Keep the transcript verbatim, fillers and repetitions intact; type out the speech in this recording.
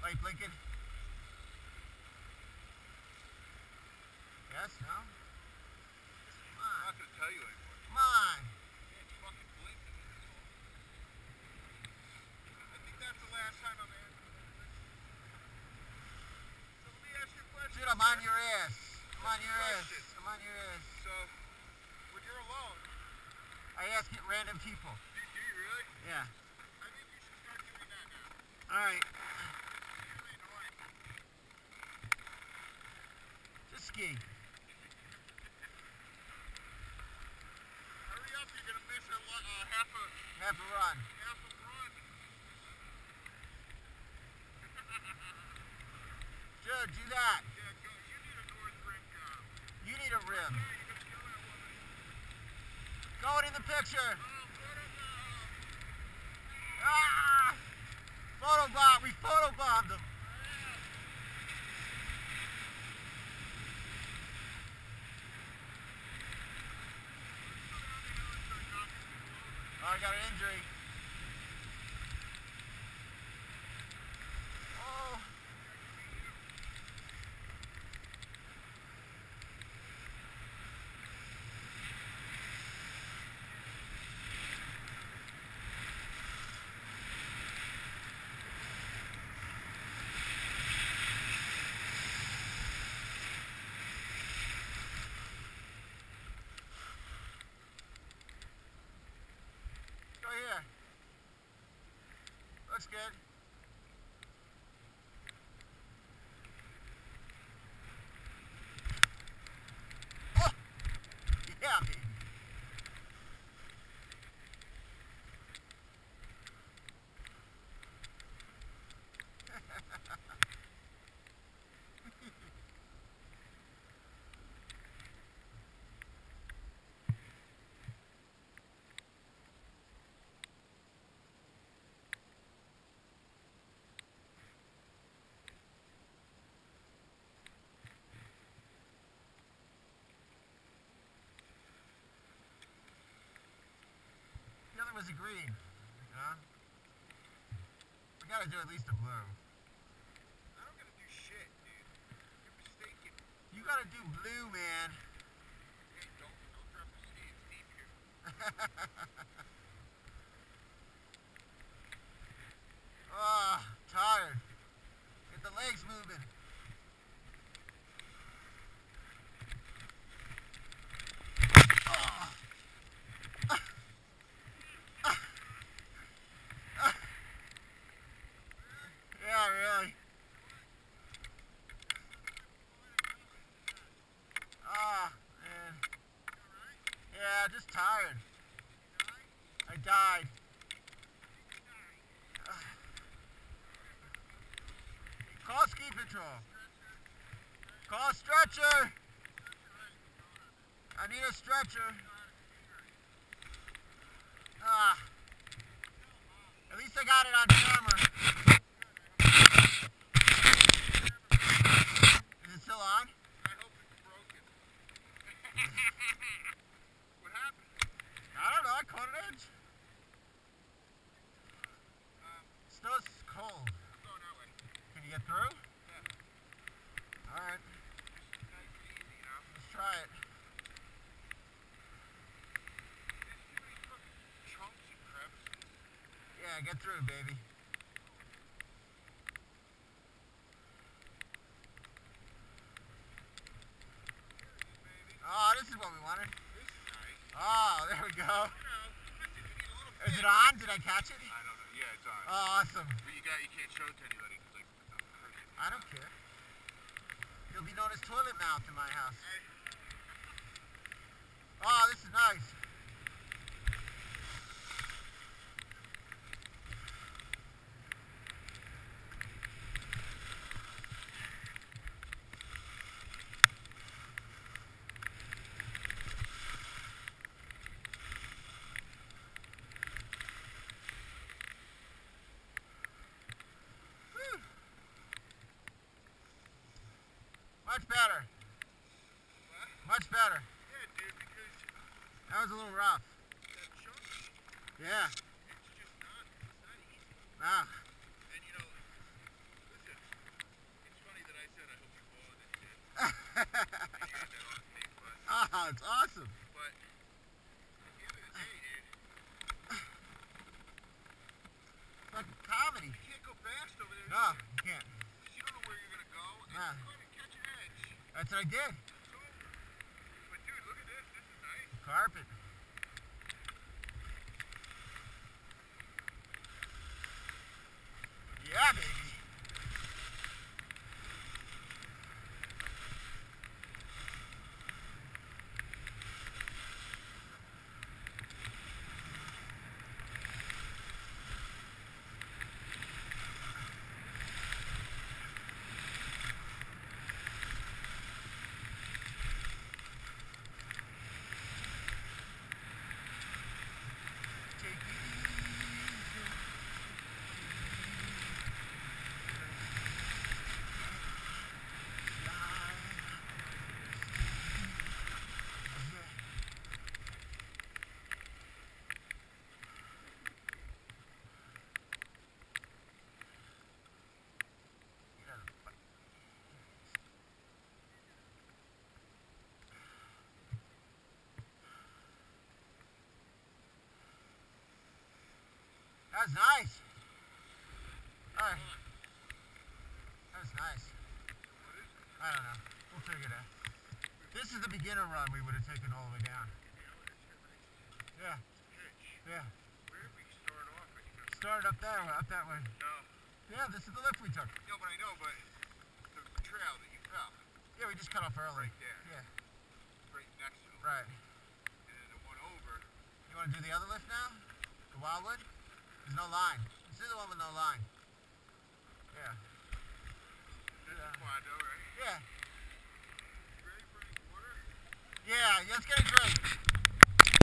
Light blinking? Yes, no? Come on. I'm not gonna tell you anymore. Come on. Yeah, it's fucking blinking, asshole. I think that's the last time I'm in. So let me ask you a question. Dude, I'm on your ass. I'm on your ass. Question. I'm on your ass. So, when you're alone, I ask it random people. do, do you really? Yeah. I think you should start doing that now. Alright. It's really annoying. Just ski. Hurry up, you're gonna miss a lo- uh, half a Have a run. half a run. Dude, do that. Yeah, go. You need a North Rim job. You need a rim. Yeah, you're gonna kill that woman. Going in the picture. Oh, put him down. Ah! Photobomb. We photobombed them. Oh, I got an injury. Oh. Go here. Looks good. Oh! Yeah, baby. The other was a green. You know? We gotta do at least a blue. I don't gotta do shit, dude. You're mistaken. You gotta do blue, man. Hey, don't don't drop the C. It's deep here. Ah, tired. Get the legs moving. Ah. Ah. Ah. Ah. Yeah, really. Ah, man. Yeah, just tired. I died. Call ski patrol. Call a stretcher. I need a stretcher. Ah. At least I got it on camera. Is it still on? I hope it's broken. What happened? I don't know. I caught an edge. Um, Snow's cold. I'm going that way. Can you get through? Yeah. Alright. Just nice and easy, you know? Let's try it. There's too many fucking chunks and crevices. Yeah, get through, baby. Baby. Oh, this is what we wanted. This is nice. Oh, there we go. You know, listen, you need a little Is bit. it on? Did I catch it? I don't know. Yeah, it's on. Oh, awesome. But you got, you can't show it to anybody because like, I'm hurting. I don't care. You'll be known as toilet mouth in my house. Oh, this is nice. Whew. Much better. What? Much better. Yeah, dude, because That was a little rough. that chunky, Yeah. it's just not, it's not easy. Ah. And you know, listen, like comedy. You can't go fast over there. No, either. you can't. You don't know where you're gonna go. And Nah. you're gonna catch an edge. That's what I did. It's over. But dude, look at this. This is nice. Carpet. Yeah, baby. Take it easy. That's nice. Alright. That's nice. I don't know. We'll figure it out. This is the beginner run we would have taken all the way down. Yeah. Yeah. Where did we start off? I think it Started up there, up that way. No. Yeah, this is the lift we took. No, but I know, but the trail that you fell, Yeah, we just cut off early. right there, Yeah, right next to it. right. And then the one over, You want to do the other lift now? The Wildwood? There's no line. This is the one with no line. Yeah. that's Yeah. the Quado, right? Yeah. You ready for any water? Yeah, let's get a drink.